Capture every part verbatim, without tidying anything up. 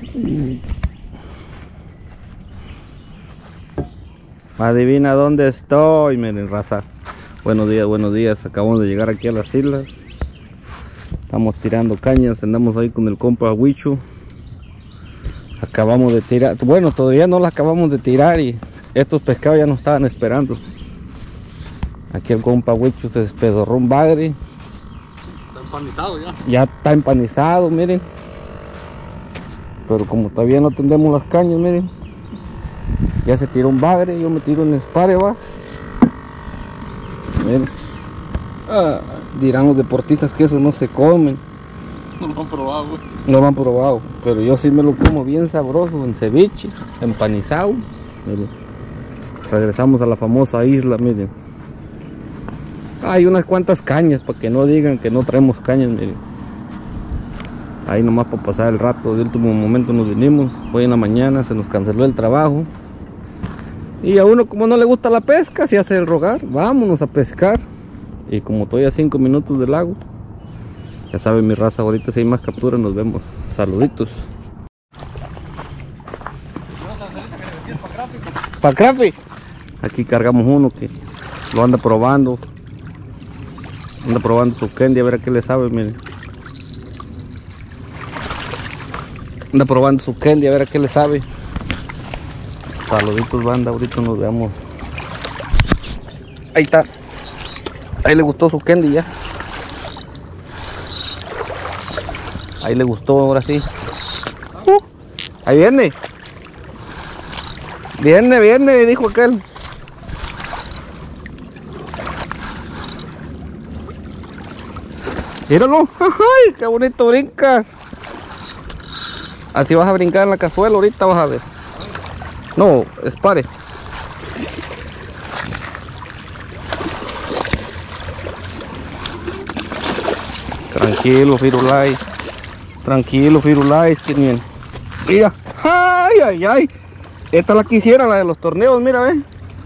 Adivina dónde estoy, miren, raza. Buenos días, buenos días. Acabamos de llegar aquí a las islas. Estamos tirando cañas, andamos ahí con el compa Huicho. Acabamos de tirar, bueno, todavía no las acabamos de tirar y estos pescados ya nos estaban esperando. Aquí el compa Huicho se despedorró un bagre. Está empanizado ya. Ya está empanizado, miren. Pero como todavía no tendemos las cañas, miren. Ya se tiró un bagre, yo me tiro en esparevas. Miren. Ah, dirán los deportistas que eso no se comen. No lo han probado, güey. No lo han probado, pero yo sí me lo como bien sabroso, en ceviche, empanizado. Miren. Regresamos a la famosa isla, miren. Hay unas cuantas cañas para que no digan que no traemos cañas, miren. Ahí nomás para pasar el rato, de último momento nos vinimos. Hoy en la mañana se nos canceló el trabajo. Y a uno como no le gusta la pesca, se hace el rogar, vámonos a pescar. Y como estoy a cinco minutos del lago, ya saben mi raza, ahorita si hay más capturas nos vemos. Saluditos. ¿Para crappie? Aquí cargamos uno que lo anda probando. Anda probando su candy a ver a qué le sabe, miren. Anda probando su candy a ver a qué le sabe. Saluditos, banda, ahorita nos vemos. Ahí está. Ahí le gustó su candy ya. Ahí le gustó, ahora sí. Uh, ahí viene. Viene, viene, dijo aquel. Míralo. Ay, qué bonito brincas. Así vas a brincar en la cazuela, ahorita vas a ver. No, espare. Tranquilo, Firulais. Tranquilo, Firulais, que bien. Mira. Ay, ay, ay. Esta la quisiera, la de los torneos, mira, ve.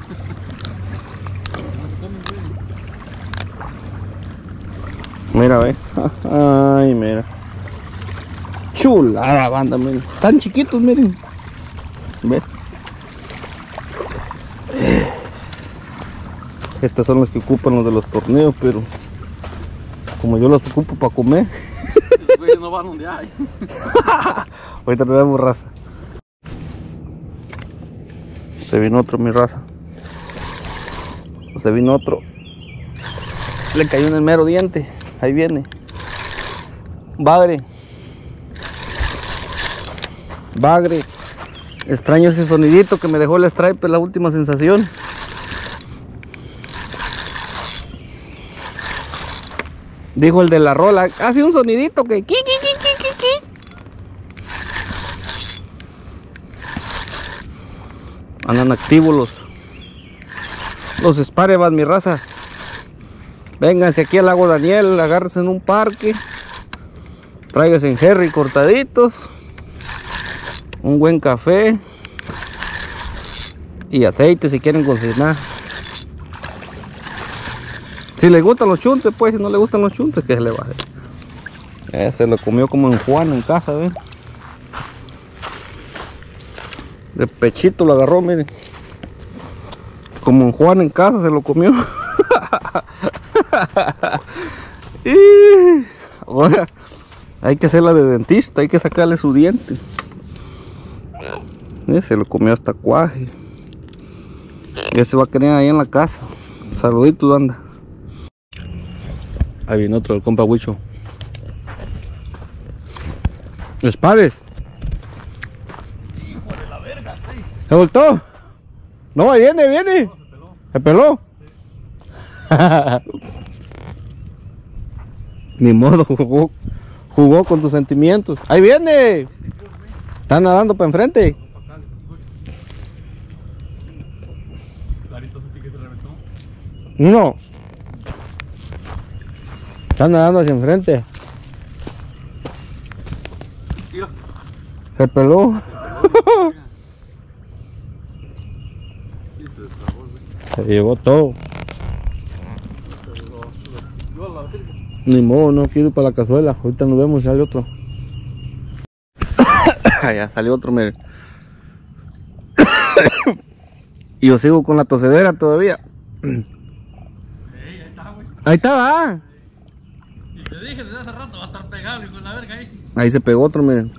Mira, ve. Ay, mira. Chulada, banda, miren. Tan chiquitos, miren. Ve. Estas son las que ocupan los de los torneos, pero como yo las ocupo para comer. Esos güeyes no van donde hay. Ahorita nos vemos, raza. Se vino otro, mi raza. Se vino otro. Le cayó en el mero diente. Ahí viene. Bagre. Bagre. Extraño ese sonidito que me dejó el stripe, la última sensación. Dijo el de la rola, hace un sonidito que ki, ki, ki, ki, ki, ki. Andan activos los los esparevas, mi raza. Vénganse aquí al lago Daniel, agárrense en un parque, tráiganse en Jerry cortaditos, un buen café y aceite si quieren cocinar. Si les gustan los chuntes, pues, si no les gustan los chuntes, que se le baje. Eh, se lo comió como en Juan en casa, ¿ven? De pechito lo agarró, miren. Como en Juan en casa se lo comió. Y ahora hay que hacerla de dentista, hay que sacarle su diente. Eh, se lo comió hasta cuaje. Ya se va a quedar ahí en la casa. Saluditos, anda. Ahí viene otro, el compa Huicho. ¡Espares! Hijo de la verga, ay. ¿Se voltó? No, ahí viene, viene. No, se peló. ¿Se peló? Sí. Ni modo, jugó. Jugó con tus sentimientos. ¡Ahí viene! Está nadando para enfrente. Clarito sentí que se reventó. No. Está nadando hacia enfrente. Mira. Se peló. Y se destrabó, güey. Se llevó todo. Yo a la verga. Ni modo, no quiero ir para la cazuela. Ahorita nos vemos si hay otro. Ya salió otro, miren. Y yo sigo con la tosedera todavía. Ey, ahí está, güey. Ahí está, va. Y te dije desde hace rato va a estar pegado y con la verga ahí. Ahí se pegó otro, miren.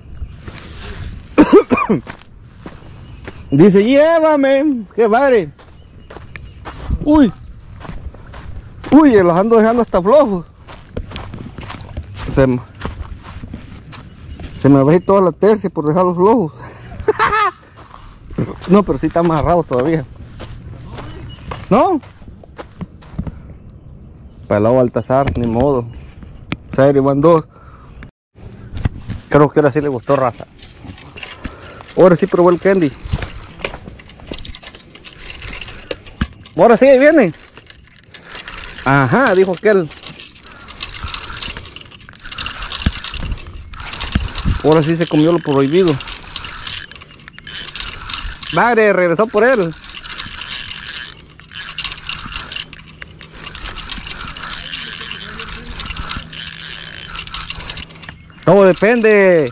Dice, llévame. Qué padre. Uy. Uy, los ando dejando hasta flojos. Se, me- se me va a ir toda la tercia por dejarlos flojos. No, pero sí está amarrado todavía. ¿No? Pelado Baltasar, ni modo. Serio, van dos. Creo que ahora sí le gustó, raza. Ahora sí probó el candy. Ahora sí, ahí viene. Ajá, dijo aquel. Ahora sí se comió lo prohibido. Madre, regresó por él. Todo depende.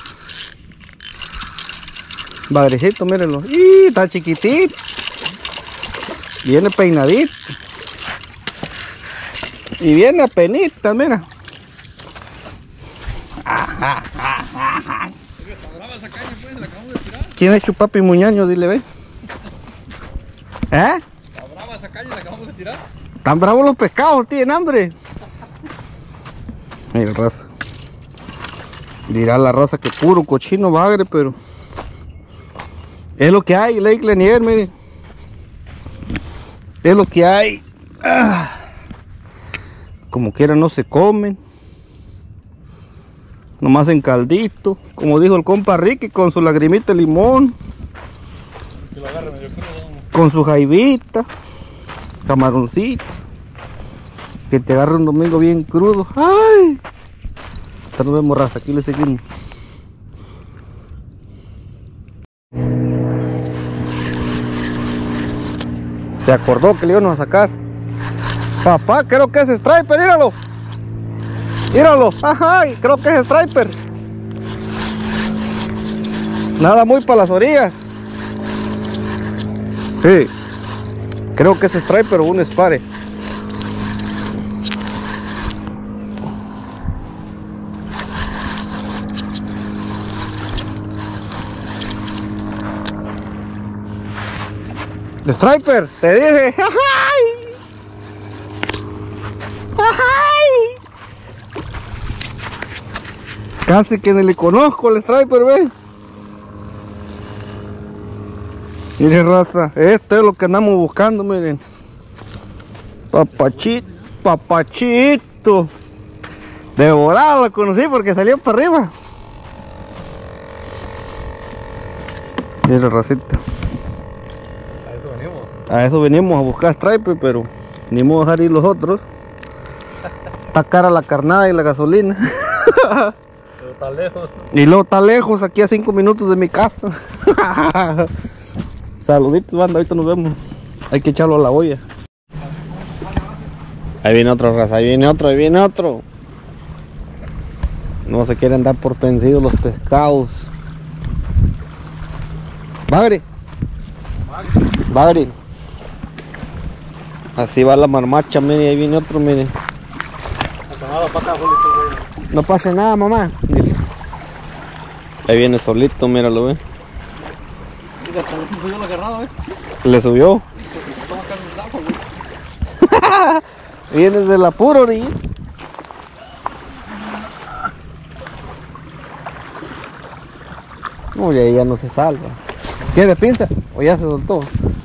Bagrecito, mírenlo. ¡Y está chiquitito! Viene peinadito. Y viene apenita, mira. Brava esa caña, pues, la acabamos de tirar. ¿Quién es Chupapi Muñaño? Dile, ve. ¿Eh? Está brava esa caña, la acabamos de tirar. Están bravos los pescados, tienen hambre. Mira, raza. Dirá la raza que puro cochino bagre, pero es lo que hay, Lake Lanier, miren. Es lo que hay. Ah. Como quiera no se comen. Nomás en caldito. Como dijo el compa Ricky, con su lagrimita de limón. Que lo agarre medio crudo, vamos. Con su jaivita. Camaroncito. Que te agarre un domingo bien crudo. ¡Ay! Hasta nos vemos, raza. Aquí le seguimos. Se acordó que le íbamos a sacar. Papá, creo que es striper, míralo. Míralo, ajá, creo que es striper. Nada muy para las orillas. Sí, creo que es striper o un spare. Striper, te dije. ¡Ay! ¡Ay! Casi que ni le conozco al striper, ve. Miren, raza, esto es lo que andamos buscando, miren. Papachito, papachito. Devorado lo conocí porque salió para arriba. Miren, racita. A eso venimos. A eso venimos a buscar striper, pero ni modo dejar ir los otros. Está cara la carnada y la gasolina. Pero está lejos. Y luego está lejos, aquí a cinco minutos de mi casa. Saluditos, banda, ahorita nos vemos. Hay que echarlo a la olla. Ahí viene otro, raza, ahí viene otro, ahí viene otro. No se quieren dar por vencidos los pescados. Bagre. Bagre. Así va la marmacha, miren, ahí viene otro, miren. No pasa nada, mamá. Ahí viene solito, míralo, ve. Mira, se subió la agarrada, eh. Le subió. Toma acá en el agua, güey. Viene de la pura orilla. Uy, ahí ya no se salva. ¿Quiere pinza? ¿O ya se soltó?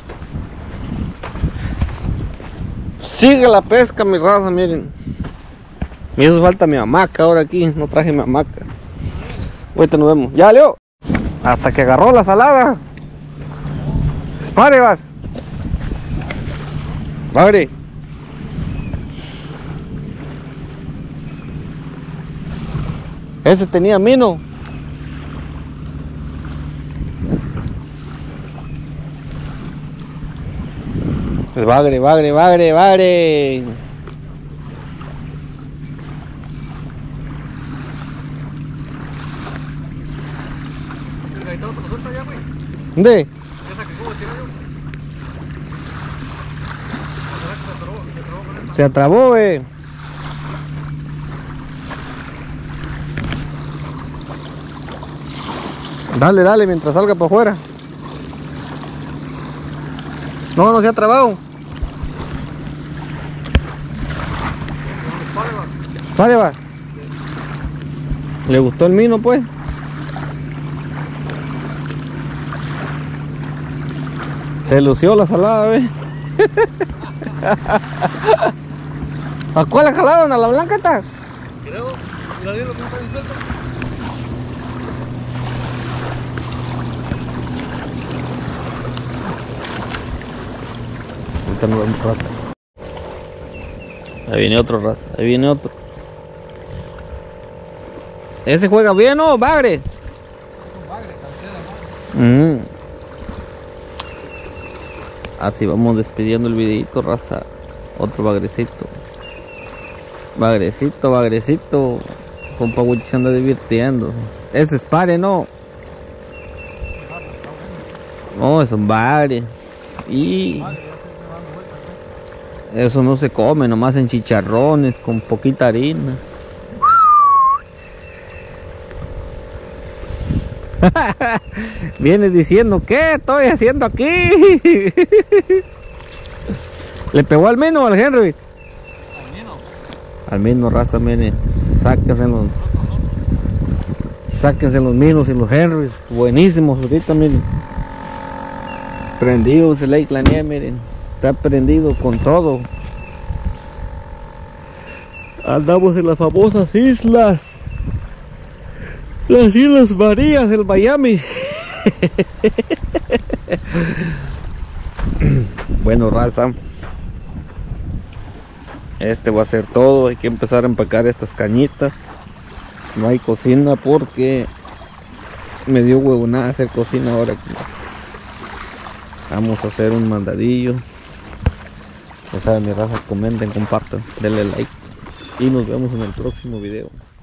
Sigue la pesca, mi raza, miren. Me hizo falta mi hamaca ahora aquí. No traje mi hamaca. Ahorita nos vemos. Ya, Leo. Hasta que agarró la salada. Dispare, vas. Abre. Ese tenía mino. Pues bagre, bagre, bagre, bagre. está otra suelta ya, güey. ¿Dónde? Esa que acabo de tirar yo. ¿Será que se atrabó? Se atrabó con esta. Se atrabó, güey. Dale, dale, mientras salga para afuera. No, no se ha trabado. Vale, va. ¿Le gustó el mino, pues? Se lució la salada, ¿ves? ¿A cuál la jalaron? ¿A la blanca está? Creo, la di lo que está diciendo. Ahorita nos vemos, raza. Ahí viene otro, raza. Ahí viene otro. ¿Ese juega bien o bagre? Mm. Así vamos despidiendo el videito, raza. Otro bagrecito. Bagrecito, bagrecito. Compa Wichi se anda divirtiendo. Ese es pare, ¿no? No, es un bagre. Y eso no se come, nomás en chicharrones, con poquita harina. Vienes diciendo, ¿qué estoy haciendo aquí? ¿Le pegó al mino o al Henry? Al mino. Al mino, raza, miren. Sáquense los, sáquense los minos y los Henrys. Buenísimos ahorita, miren. Prendido ese Lake Lanier, miren. Está prendido con todo. Andamos en las famosas islas. Las Islas Marías del Miami. Bueno, raza, este va a ser todo. Hay que empezar a empacar estas cañitas. No hay cocina porque me dio huevonada hacer cocina ahora aquí. Vamos a hacer un mandadillo. Ya saben, mi raza, comenten, compartan, denle like y nos vemos en el próximo video.